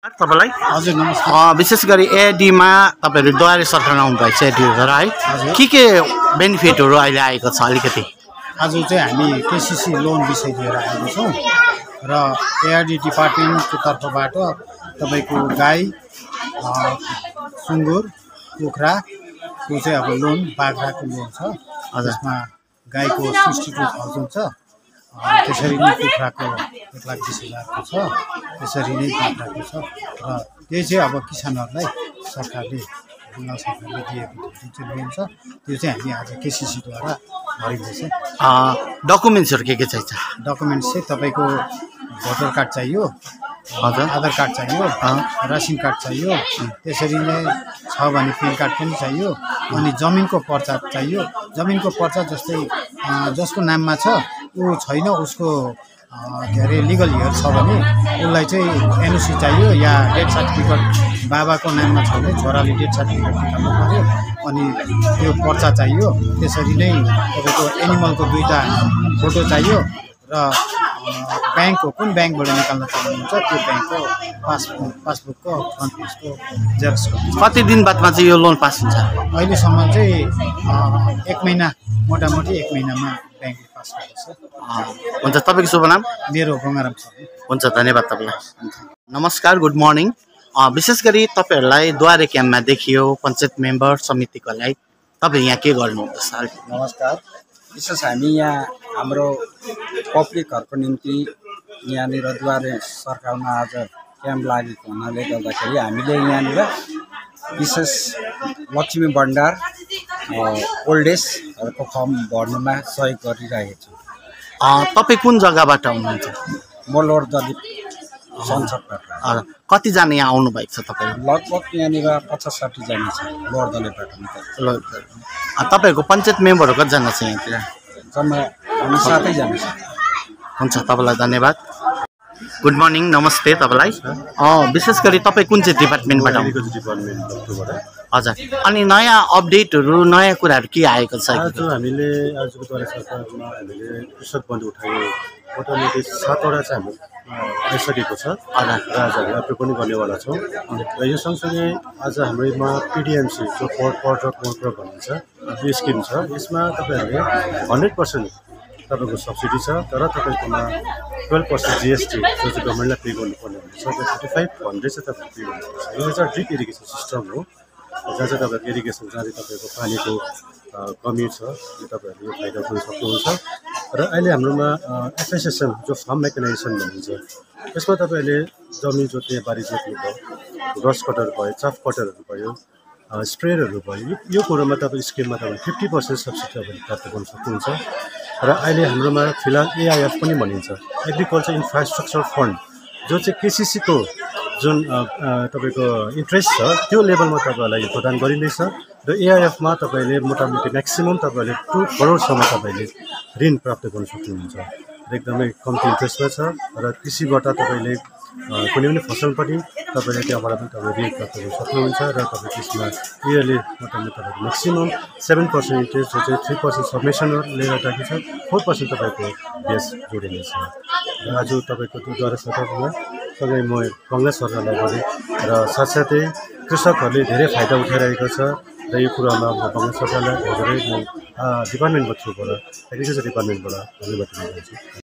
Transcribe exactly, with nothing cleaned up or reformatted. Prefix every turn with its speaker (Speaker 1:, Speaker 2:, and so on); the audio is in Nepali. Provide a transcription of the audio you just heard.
Speaker 1: तपाईलाई
Speaker 2: हजुर नमस्कार।
Speaker 1: विशेष गरी एआइडीमा तपाईहरु द्वारे सरकारमा आउनु भएको छ एआइडीहरु है के के बेनिफिटहरु अहिले आएको छ अलिकति
Speaker 2: आज चाहिँ हामी केसीसी लोन विषय लिएर आएको छौं र एआइडी डिपार्टमेन्टको तर्फबाट तपाईको गाई सुँगुर कुखुरा को चाहिँ अब लोन बाख्राको लोन छ। जसमा गाईको सिक्सटी टू थाउजन्ड छ, त्यसरी नै कुखुराको एक लाख बीस हजारको छ, त्यसरी नै बाख्राको छ र त्यही चाहिँ अब किसानहरूलाई सरकारले बङ्गाल सरकारले दिएको जुन चाहिँ लोन छ त्यो चाहिँ हामी आज केसीसीद्वारा भरिँदैछ।
Speaker 1: डकुमेन्ट्सहरु के के चाहिन्छ?
Speaker 2: डकुमेन्ट्स चाहिँ तपाईको भोटर कार्ड चाहियो,
Speaker 1: हजुर
Speaker 2: आधार कार्ड चाहियो, रासन कार्ड चाहियो, त्यसरी नै छ भने पेन कार्ड पनि चाहियो, अनि जमिनको पर्चा चाहियो। जमिनको पर्चा जस्तै जसको नाममा छ ऊ छैन, उसको के अरे लिगल हियर छ भने उसलाई चाहिँ एनओसी चाहियो या डेथ सर्टिफिकेट, बाबाको नाममा छ भने छोराले डेथ सर्टिफिकेट निकाल्नु पर्यो, अनि त्यो पर्चा चाहियो। त्यसरी नै तपाईँको एनिमलको दुईवटा फोटो चाहियो र ब्याङ्कको कुन ब्याङ्कबाट निकाल्न चाहनुहुन्छ त्यो ब्याङ्कको पासबुक पासबुकको फ्रन्ट पेजको जेरक्स।
Speaker 1: कति दिन बादमा चाहिँ यो लोन पास हुन्छ?
Speaker 2: अहिलेसम्म चाहिँ एक महिना, मोटामोटी एक महिनामा ब्याङ्कले पास गर्छ।
Speaker 1: हुन्छ, तपाईँको शुभ नाम?
Speaker 2: मेरो भवनम छ।
Speaker 1: हुन्छ, धन्यवाद तपाईँलाई। नमस्कार, गुड मर्निङ। विशेष गरी तपाईँहरूलाई द्वारे क्याम्पमा देखियो पञ्चायत मेम्बर समितिको लागि, तपाईँ यहाँ के गर्नुहुँदैछ?
Speaker 3: नमस्कार। विशेष हामी यहाँ हाम्रो पब्लिकहरूको निम्ति यहाँनिर द्वारे सरकारमा आज क्याम्प लागेको हुनाले गर्दाखेरि हामीले यहाँनिर विशेष लक्ष्मी भण्डार ओल्ड एजहरूको फर्म भर्नुमा सहयोग गरिरहेको छु।
Speaker 1: तपाईँ कुन जग्गाबाट आउनुहुन्छ?
Speaker 3: म लोड दलित संसदबाट।
Speaker 1: कतिजना यहाँ आउनु भएको छ तपाईँ?
Speaker 3: लगभग यहाँनिर पचास साठीजना छ लोड दलितबाट।
Speaker 1: तपाईँहरूको पञ्चायत मेम्बरहरू कतिजना छ यहाँतिर?
Speaker 3: जम्मा हामी सातैजना छ।
Speaker 1: हुन्छ, तपाईँलाई धन्यवाद। गुड मर्निङ, नमस्ते तपाईँलाई। विशेष गरी तपाईँ कुन चाहिँ डिपार्टमेन्टबाट आउनुहुन्छ? हजुर, अनि नयाँ अपडेटहरू, नयाँ कुराहरू के आएको छ?
Speaker 4: आज हामीले आजको द्वारा सरकारमा हामीले कृषक बन्द उठायो, मोटामोटी सातवटा चाहिँ हाम्रो आइसकेको छ र आज हामी एप्रुभ पनि गर्नेवाला छौँ। र यो सँगसँगै आज हाम्रोमा पिडिएमसी जो पर पर्टक मोटर भनिन्छ यो स्किम छ। यसमा तपाईँहरूले हन्ड्रेड पर्सेन्ट तपाईँको सब्सिडी छ, तर तपाईँकोमा टुवेल्भ पर्सेन्ट जिएसटी जो चाहिँ गभर्मेन्टलाई पे गर्नुपर्ने हुन्छ, त्यो थर्टी फाइभ हन्ड्रेड चाहिँ तपाईँले पे गर्नुपर्छ। यो चाहिँ ड्रिप इरिगेसन सिस्टम हो, जहाँ चाहिँ तपाईँको इरिगेसन जहाँ चाहिँ तपाईँको पानीको कमी छ यो तपाईँहरूले यो फाइदा उठाउन सक्नुहुन्छ। र अहिले हाम्रोमा एफएसएसएम जो फार्म मेकानाइजेसन भनिन्छ, यसमा तपाईँहरूले जमिन जोत्ने, बारी जोत्ने भयो, ग्रस कटर भयो, चाफ कटरहरू भयो, स्प्रेयरहरू भयो, यो कुरोमा तपाईँ स्किममा तपाईँले फिफ्टी पर्सेन्ट सब्सिडी तपाईँले प्राप्त गर्न सक्नुहुन्छ। र अहिले हाम्रोमा फिलहाल एआइएफ पनि भनिन्छ, एग्रिकल्चर इन्फ्रास्ट्रक्चर फन्ड, जो चाहिँ केसीसीको जुन तपाईँको इन्ट्रेस्ट छ त्यो लेभलमा तपाईँहरूलाई प्रदान गरिँदैछ। र एआइएफमा तपाईँले मोटामोटी म्याक्सिमम् तपाईँहरूले टु करोडसम्म तपाईँले ऋण प्राप्त गर्न सक्नुहुन्छ। एकदमै कम्ती इन्ट्रेस्टमा छ र कृषिबाट तपाईँले कुनै पनि फसल पनि तपाईँले त्यहाँबाट पनि तपाईँले ऋण प्राप्त गर्न सक्नुहुन्छ। र तपाईँ त्यसमा इयरली मोटामोटी तपाईँको म्याक्सिमम् सेभेन पर्सेन्ट इन्ट्रेस्ट, जो चाहिँ थ्री पर्सेन्ट सबमिसनहरू लिएर राखेको छ, फोर पर्सेन्ट तपाईँको बेस जोडिनेछ। र आज तपाईँको द्वारा सरकारमा सँगै म बङ्गाल सरकारलाई गरेँ र साथसाथै कृषकहरूले धेरै फाइदा उठाइरहेको छ। र यो कुरामा म बङ्गाल सरकारलाई धेरै म डिपार्टमेन्टको थ्रुबाट, एग्रिकल्चर डिपार्टमेन्टबाट धन्यवाद दिन्छु।